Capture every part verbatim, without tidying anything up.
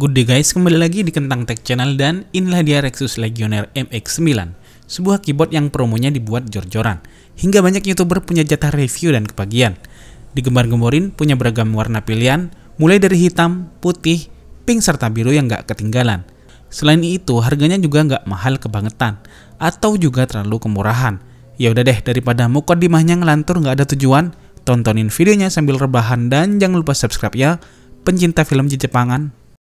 Good day guys, kembali lagi di Kentang Tech Channel dan inilah dia Rexus Legionnaire M X sembilan, sebuah keyboard yang promonya dibuat jor-joran, hingga banyak youtuber punya jatah review dan kebagian. Digembar-gemborin punya beragam warna pilihan, mulai dari hitam, putih, pink serta biru yang gak ketinggalan. Selain itu, harganya juga gak mahal kebangetan, atau juga terlalu kemurahan. Ya udah deh, daripada mukodimahnya ngelantur gak ada tujuan, tontonin videonya sambil rebahan dan jangan lupa subscribe ya, pencinta film Jepangan.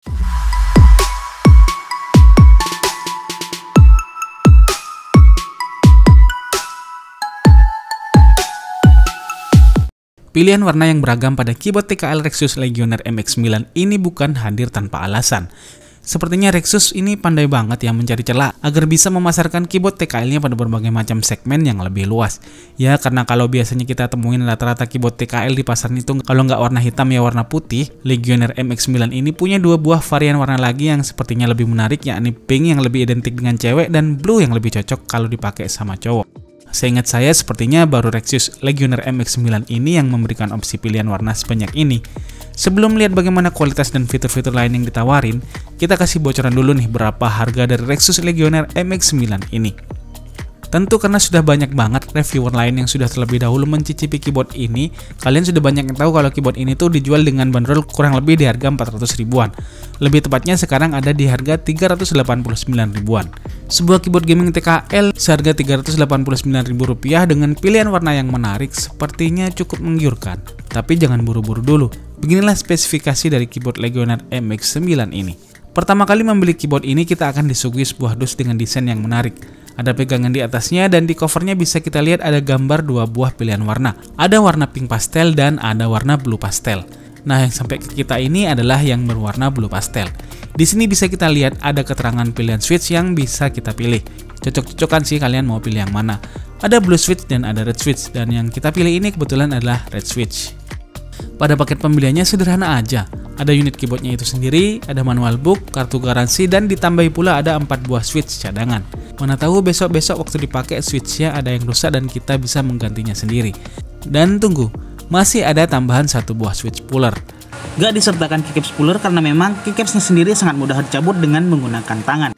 Pilihan warna yang beragam pada keyboard T K L Rexus Legionnaire M X sembilan ini bukan hadir tanpa alasan. Sepertinya Rexus ini pandai banget ya mencari celah agar bisa memasarkan keyboard T K L-nya pada berbagai macam segmen yang lebih luas. Ya, karena kalau biasanya kita temuin rata-rata keyboard T K L di pasaran itu kalau nggak warna hitam ya warna putih, Legionnaire M X sembilan ini punya dua buah varian warna lagi yang sepertinya lebih menarik, yakni pink yang lebih identik dengan cewek dan blue yang lebih cocok kalau dipakai sama cowok. Seingat saya, sepertinya baru Rexus Legionnaire M X sembilan ini yang memberikan opsi pilihan warna sebanyak ini. Sebelum melihat bagaimana kualitas dan fitur-fitur lain yang ditawarin, kita kasih bocoran dulu nih berapa harga dari Rexus Legionnaire M X sembilan ini. Tentu karena sudah banyak banget reviewer lain yang sudah terlebih dahulu mencicipi keyboard ini, kalian sudah banyak yang tahu kalau keyboard ini tuh dijual dengan bandrol kurang lebih di harga empat ratus ribuan. Lebih tepatnya sekarang ada di harga tiga ratus delapan puluh sembilan ribuan. Sebuah keyboard gaming T K L seharga tiga ratus delapan puluh sembilan ribu rupiah dengan pilihan warna yang menarik sepertinya cukup menggiurkan. Tapi jangan buru-buru dulu. Beginilah spesifikasi dari keyboard Legionnaire M X sembilan ini. Pertama kali membeli keyboard ini kita akan disuguhi sebuah dus dengan desain yang menarik. Ada pegangan di atasnya dan di covernya bisa kita lihat ada gambar dua buah pilihan warna. Ada warna pink pastel dan ada warna blue pastel. Nah, yang sampai ke kita ini adalah yang berwarna blue pastel. Di sini bisa kita lihat ada keterangan pilihan switch yang bisa kita pilih. Cocok-cocokan sih kalian mau pilih yang mana. Ada blue switch dan ada red switch, dan yang kita pilih ini kebetulan adalah red switch. Pada paket pembeliannya sederhana aja. Ada unit keyboardnya itu sendiri, ada manual book, kartu garansi, dan ditambahi pula ada empat buah switch cadangan. Mana tahu besok-besok waktu dipakai switchnya ada yang rusak dan kita bisa menggantinya sendiri. Dan tunggu, masih ada tambahan satu buah switch puller. Gak disertakan keycaps puller karena memang keycapsnya sendiri sangat mudah dicabut dengan menggunakan tangan.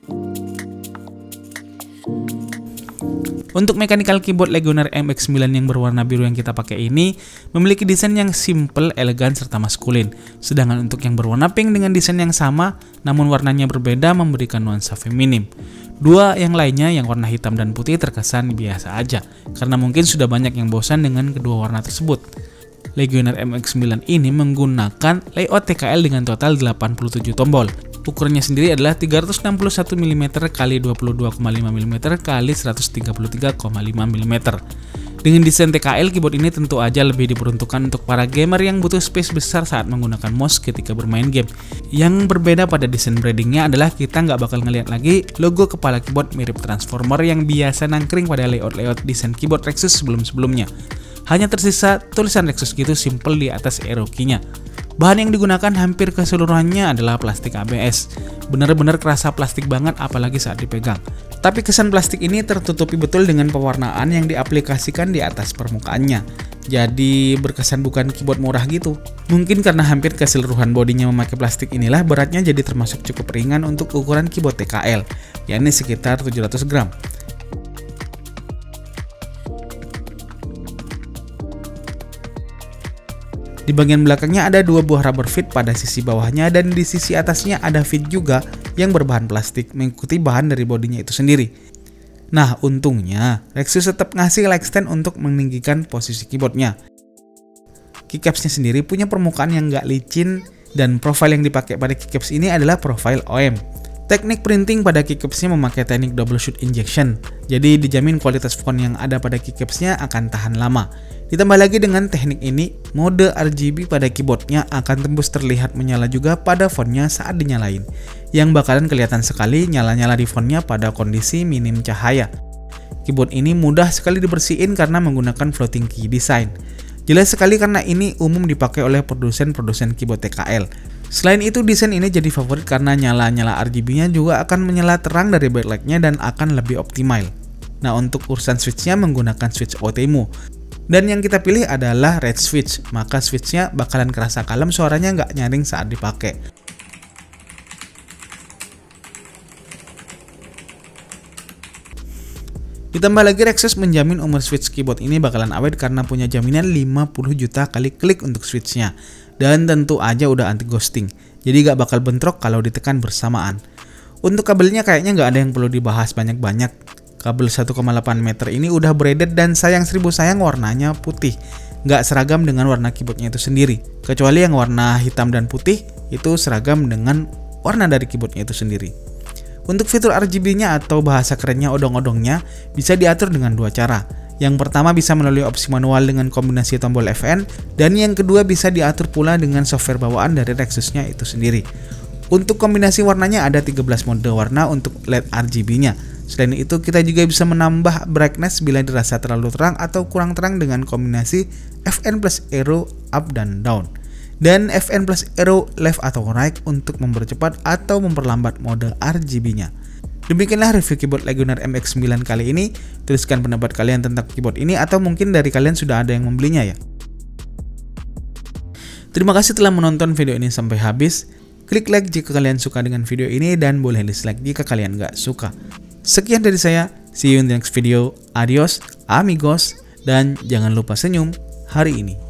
Untuk mechanical keyboard Legionnaire M X sembilan yang berwarna biru yang kita pakai ini memiliki desain yang simple, elegan, serta maskulin. Sedangkan untuk yang berwarna pink dengan desain yang sama namun warnanya berbeda memberikan nuansa feminim. Dua yang lainnya yang warna hitam dan putih terkesan biasa aja karena mungkin sudah banyak yang bosan dengan kedua warna tersebut. Legionnaire M X sembilan ini menggunakan layout T K L dengan total delapan puluh tujuh tombol. Ukurannya sendiri adalah tiga ratus enam puluh satu milimeter kali dua puluh dua koma lima milimeter kali seratus tiga puluh tiga koma lima milimeter. Dengan desain T K L, keyboard ini tentu aja lebih diperuntukkan untuk para gamer yang butuh space besar saat menggunakan mouse ketika bermain game. Yang berbeda pada desain brandingnya adalah kita nggak bakal ngelihat lagi logo kepala keyboard mirip Transformer yang biasa nangkring pada layout-layout desain keyboard Rexus sebelum-sebelumnya. Hanya tersisa tulisan Rexus gitu simple di atas arrow key-nya. Bahan yang digunakan hampir keseluruhannya adalah plastik A B S. Bener-bener kerasa plastik banget apalagi saat dipegang. Tapi kesan plastik ini tertutupi betul dengan pewarnaan yang diaplikasikan di atas permukaannya. Jadi berkesan bukan keyboard murah gitu. Mungkin karena hampir keseluruhan bodinya memakai plastik inilah beratnya jadi termasuk cukup ringan untuk ukuran keyboard T K L, yakni sekitar tujuh ratus gram. Di bagian belakangnya ada dua buah rubber feet pada sisi bawahnya dan di sisi atasnya ada feet juga yang berbahan plastik mengikuti bahan dari bodinya itu sendiri. Nah, untungnya Rexus tetap ngasih leg stand untuk meninggikan posisi keyboardnya. Keycapsnya sendiri punya permukaan yang gak licin dan profil yang dipakai pada keycaps ini adalah profil O M. Teknik printing pada keycapsnya memakai teknik double shoot injection, jadi dijamin kualitas font yang ada pada keycapsnya akan tahan lama. Ditambah lagi dengan teknik ini, mode R G B pada keyboardnya akan tembus terlihat menyala juga pada fontnya saat dinyalain, yang bakalan kelihatan sekali nyala-nyala di fontnya pada kondisi minim cahaya. Keyboard ini mudah sekali dibersihin karena menggunakan floating key design. Jelas sekali karena ini umum dipakai oleh produsen-produsen keyboard T K L. Selain itu, desain ini jadi favorit karena nyala-nyala R G B-nya juga akan menyala terang dari backlight-nya dan akan lebih optimal. Nah, untuk urusan switch-nya menggunakan switch O T M U. Dan yang kita pilih adalah red switch, maka switchnya bakalan kerasa kalem, suaranya nggak nyaring saat dipakai. Ditambah lagi Rexus menjamin umur switch keyboard ini bakalan awet karena punya jaminan lima puluh juta kali klik untuk switchnya. Dan tentu aja udah anti ghosting, jadi gak bakal bentrok kalau ditekan bersamaan. Untuk kabelnya kayaknya gak ada yang perlu dibahas banyak-banyak. Kabel satu koma delapan meter ini udah braided dan sayang seribu sayang warnanya putih. Gak seragam dengan warna keyboardnya itu sendiri. Kecuali yang warna hitam dan putih itu seragam dengan warna dari keyboardnya itu sendiri. Untuk fitur R G B-nya atau bahasa kerennya odong-odongnya bisa diatur dengan dua cara. Yang pertama bisa melalui opsi manual dengan kombinasi tombol F N, dan yang kedua bisa diatur pula dengan software bawaan dari Rexus-nya itu sendiri. Untuk kombinasi warnanya ada tiga belas mode warna untuk L E D R G B-nya. Selain itu kita juga bisa menambah brightness bila dirasa terlalu terang atau kurang terang dengan kombinasi F N plus arrow up dan down. Dan F N plus arrow left atau right untuk mempercepat atau memperlambat mode R G B-nya. Demikianlah review keyboard Legionnaire M X sembilan kali ini. Tuliskan pendapat kalian tentang keyboard ini atau mungkin dari kalian sudah ada yang membelinya ya. Terima kasih telah menonton video ini sampai habis. Klik like jika kalian suka dengan video ini dan boleh dislike jika kalian gak suka. Sekian dari saya, see you in the next video. Adios, amigos, dan jangan lupa senyum hari ini.